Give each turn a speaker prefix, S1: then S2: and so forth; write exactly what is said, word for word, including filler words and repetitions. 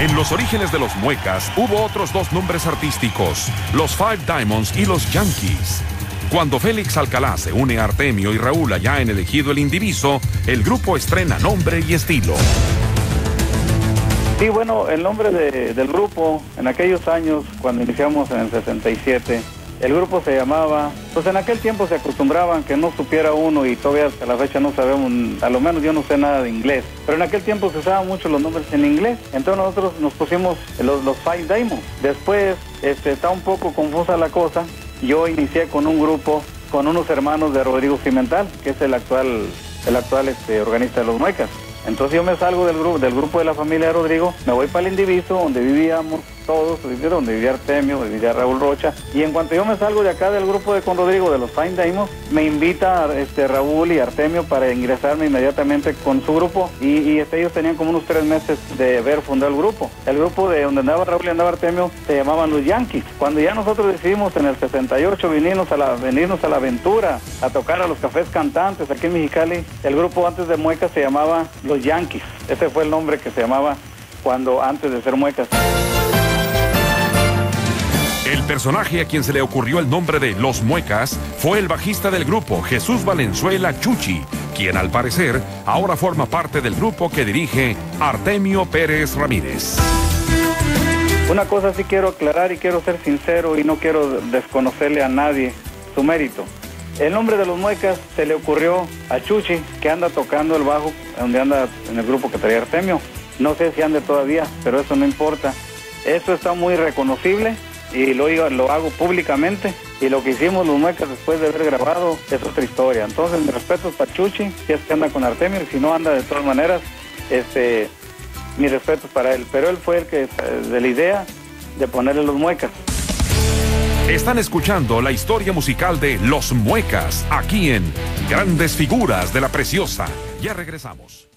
S1: En los orígenes de los Muecas hubo otros dos nombres artísticos, los Five Diamonds y los Yankees. Cuando Félix Alcalá se une a Artemio y Raúl allá en el Ejido El Indiviso, el grupo estrena nombre y estilo.
S2: Sí, bueno, el nombre de, del grupo, en aquellos años, cuando iniciamos en el sesenta y siete, el grupo se llamaba, pues en aquel tiempo se acostumbraban que no supiera uno, y todavía hasta la fecha no sabemos, a lo menos yo no sé nada de inglés, pero en aquel tiempo se usaban mucho los nombres en inglés, entonces nosotros nos pusimos los, los Five Diamonds. Después este, está un poco confusa la cosa, yo inicié con un grupo, con unos hermanos de Rodrigo Cimental, que es el actual, el actual este, organista de los Muecas. Entonces yo me salgo del grupo, del grupo de la familia de Rodrigo, me voy para el Indiviso, donde vivíamos todos, donde vivía Artemio, donde vivía Raúl Rocha, y en cuanto yo me salgo de acá del grupo de con Rodrigo, de los Five Diamonds, me invita este, Raúl y Artemio para ingresarme inmediatamente con su grupo, y, y este, ellos tenían como unos tres meses de haber fundado el grupo. El grupo de donde andaba Raúl y andaba Artemio se llamaban los Yankees. Cuando ya nosotros decidimos en el sesenta y ocho venirnos a la, venirnos a la aventura, a tocar a los cafés cantantes aquí en Mexicali, el grupo antes de Muecas se llamaba los Yankees. Ese fue el nombre que se llamaba cuando antes de ser Muecas.
S1: El personaje a quien se le ocurrió el nombre de Los Muecas fue el bajista del grupo, Jesús Valenzuela Chuchi, quien al parecer ahora forma parte del grupo que dirige Artemio Pérez Ramírez.
S2: Una cosa sí quiero aclarar y quiero ser sincero y no quiero desconocerle a nadie su mérito. El nombre de Los Muecas se le ocurrió a Chuchi, que anda tocando el bajo, donde anda en el grupo que traía Artemio. No sé si ande todavía, pero eso no importa. Eso está muy reconocible y lo, lo hago públicamente, y lo que hicimos Los Muecas después de haber grabado es otra historia. Entonces, mis respetos para Chuchi, si es que anda con Artemio, y si no anda de todas maneras, este, mis respetos para él. Pero él fue el que de la idea de ponerle Los Muecas.
S1: Están escuchando la historia musical de Los Muecas, aquí en Grandes Figuras de la Preciosa. Ya regresamos.